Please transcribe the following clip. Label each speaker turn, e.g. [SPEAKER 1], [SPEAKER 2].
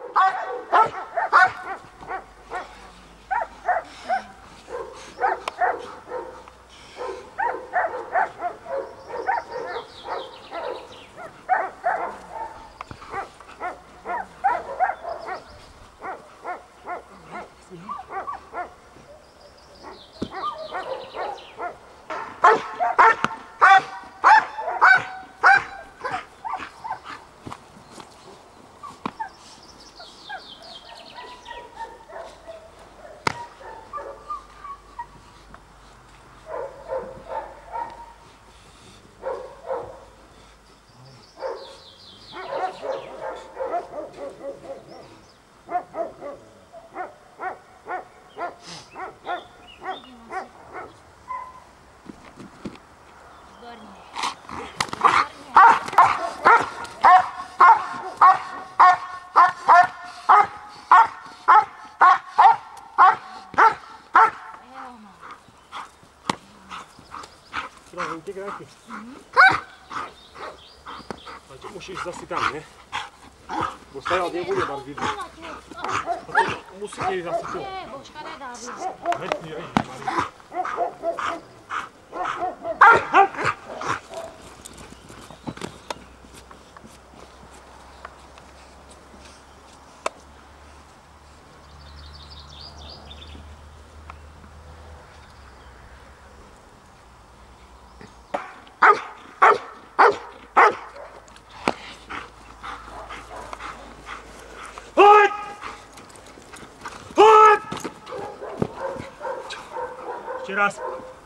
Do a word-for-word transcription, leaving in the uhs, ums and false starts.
[SPEAKER 1] Uciekaj. Ale musíš zase tam, nie? Bo stajal nebude bar vidno. Musíte ísť zase tu.
[SPEAKER 2] Nie, bočka nedá víc.
[SPEAKER 1] Hej, hej, Ešte raz.